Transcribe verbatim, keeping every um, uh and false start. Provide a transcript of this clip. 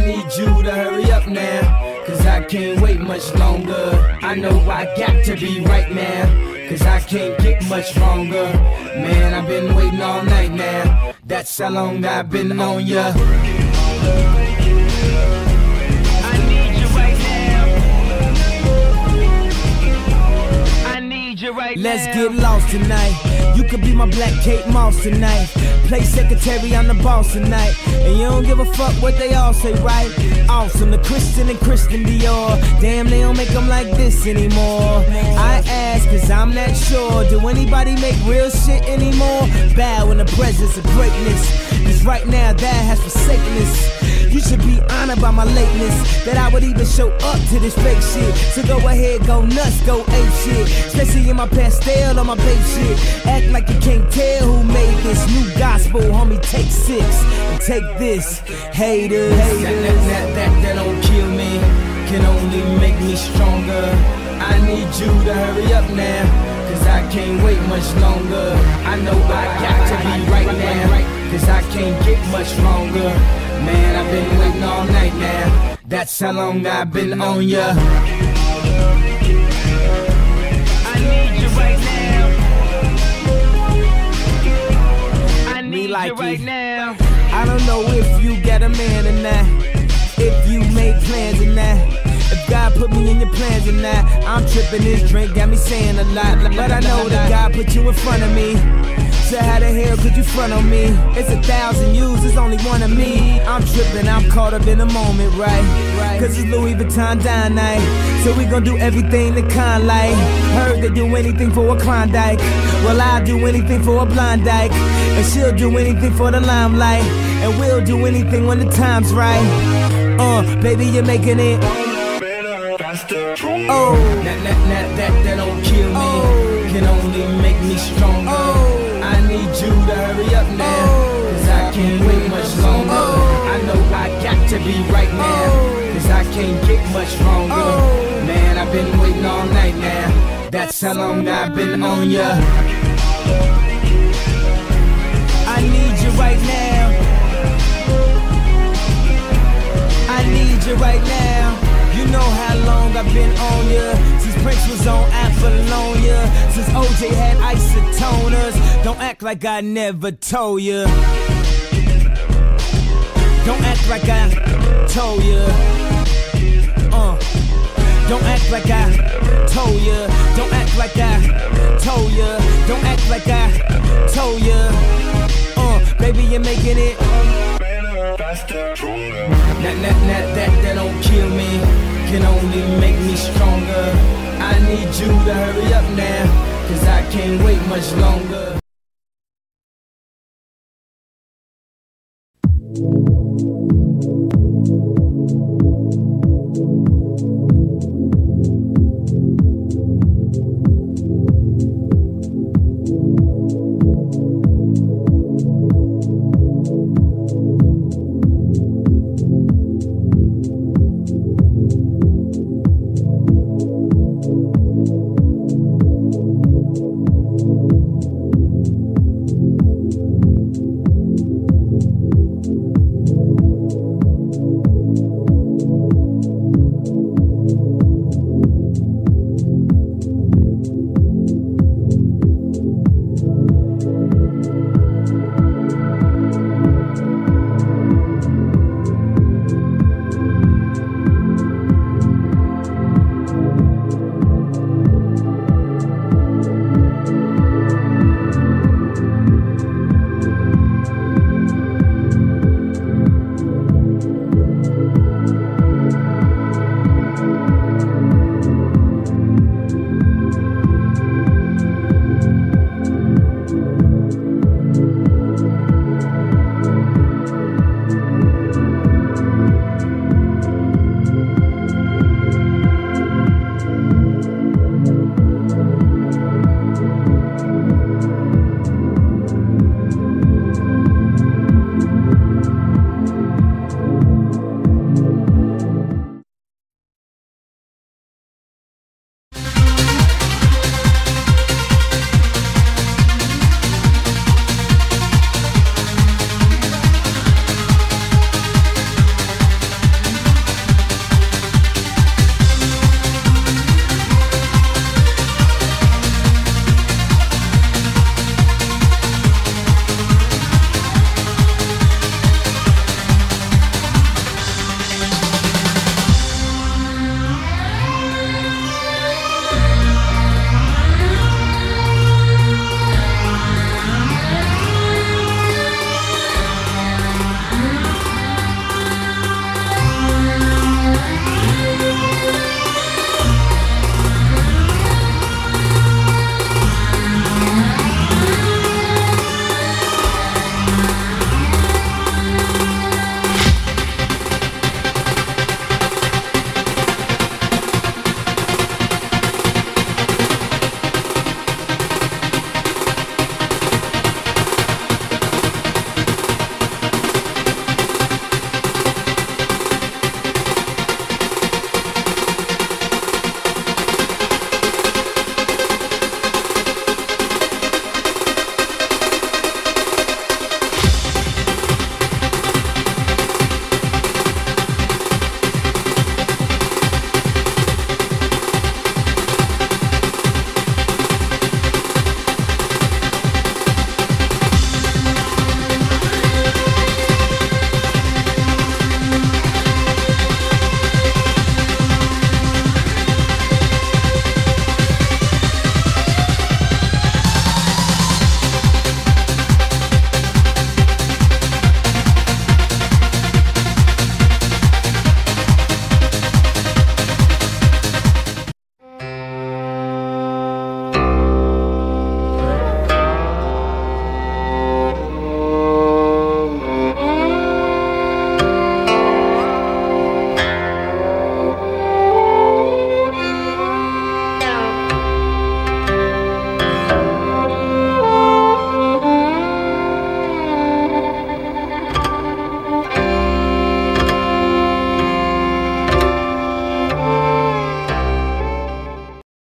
need you to hurry up now, cause I can't wait much longer. I know I got to be right now, cause I can't get much longer. Man, I've been waiting all night now, that's how long I've been on ya. I need you right now. I need you right Let's now. get lost tonight. You could be my Black Kate Moss tonight. Play secretary, I'm the boss tonight. And you don't give a fuck what they all say, right? Awesome, the Christian and Christian Dior. Damn, they don't make them like this anymore. I ask, cause I'm not sure. Do anybody make real shit anymore? Bow in the presence of greatness, cause right now that has forsaken us. You should be honored by my lateness, that I would even show up to this fake shit. So go ahead, go nuts, go ape shit. Especially in my pastel on my babe shit. Act like you can't tell who made this new gospel, homie. Take six and take this, haters. haters. That, that, that, that, that don't kill me, can only make me stronger. I need you to hurry up now, cause I can't wait much longer. I know I got to be right now, cause I can't get much longer. Man, I've been waiting all night now, that's how long I've been on ya. I need you right now. I need like you right you. now. I don't know if you got a man or not, if you made plans or not, if God put me in your plans or not. I'm tripping, this drink got me saying a lot, but I know that God put you in front of me. So how the hell could you front on me? It's a thousand yous, it's only one of me. I'm tripping, I'm caught up in the moment, right? Cause it's Louis Vuitton dine night, so we gon' do everything the kind like. Heard they do anything for a Klondike, well I'll do anything for a blind dyke. And she'll do anything for the limelight, and we'll do anything when the time's right. Uh, baby, you're making it. Oh, that, that, that, that, that don't kill me, oh, can only make me stronger. Oh, I need you to hurry up now, cause I can't wait much longer. I know I got to be right now, cause I can't get much longer. Man, I've been waiting all night now, that's how long I've been on ya. I need you right now, I need you right now. You know how long I've been on ya, since Prince was on Apollonia, since O J had isotoners. Don't act like I never told ya, don't act like I told ya. Uh, don't act like I told ya, don't act like I told ya, don't act like I told ya. Uh, baby, you're making it. That, that, that, that, that don't kill me, can only make me stronger. I need you to hurry up now, cause I can't wait much longer.